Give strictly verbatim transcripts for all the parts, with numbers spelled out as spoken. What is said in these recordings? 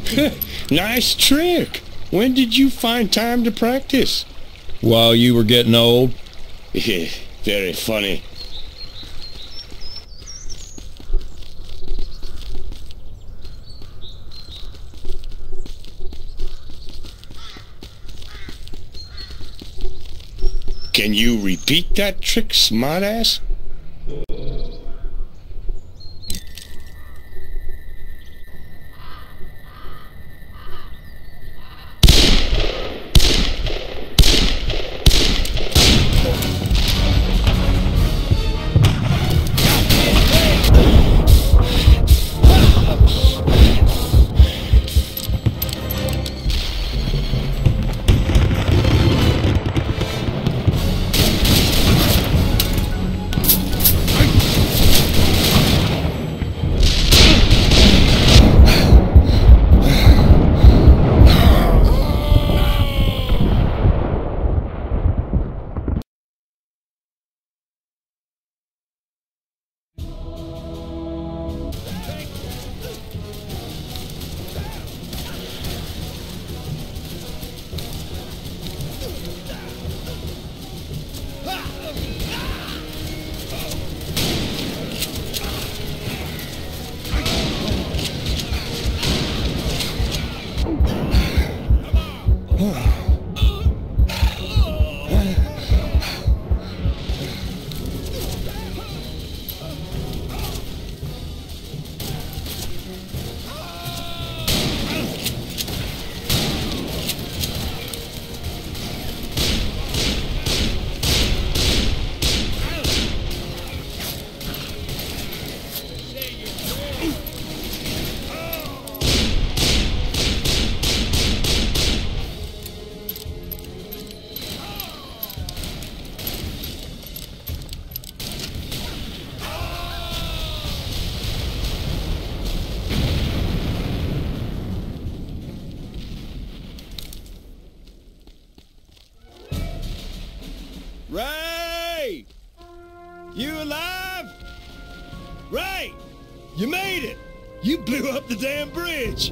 Nice trick. When did you find time to practice? While you were getting old. Very funny. Can you repeat that trick, smartass? Ray! You alive? Ray! You made it! You blew up the damn bridge!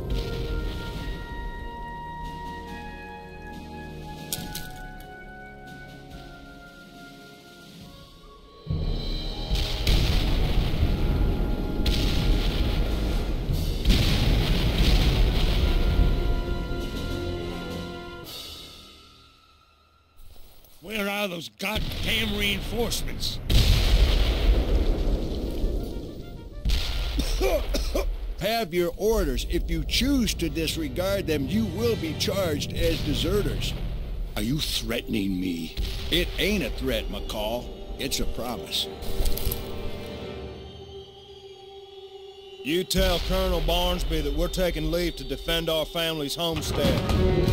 Where are those goddamn reinforcements? Have your orders. If you choose to disregard them, you will be charged as deserters. Are you threatening me? It ain't a threat, McCall. It's a promise. You tell Colonel Barnsby that we're taking leave to defend our family's homestead.